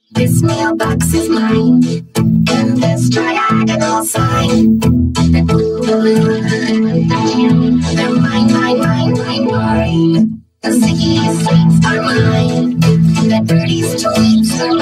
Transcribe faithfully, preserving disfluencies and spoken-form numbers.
This mailbox is mine, and this triagonal sign. The blue balloon, the gym, they're mine, mine, mine, mine, mine. The sticky sweets are mine. The birdie's tweets are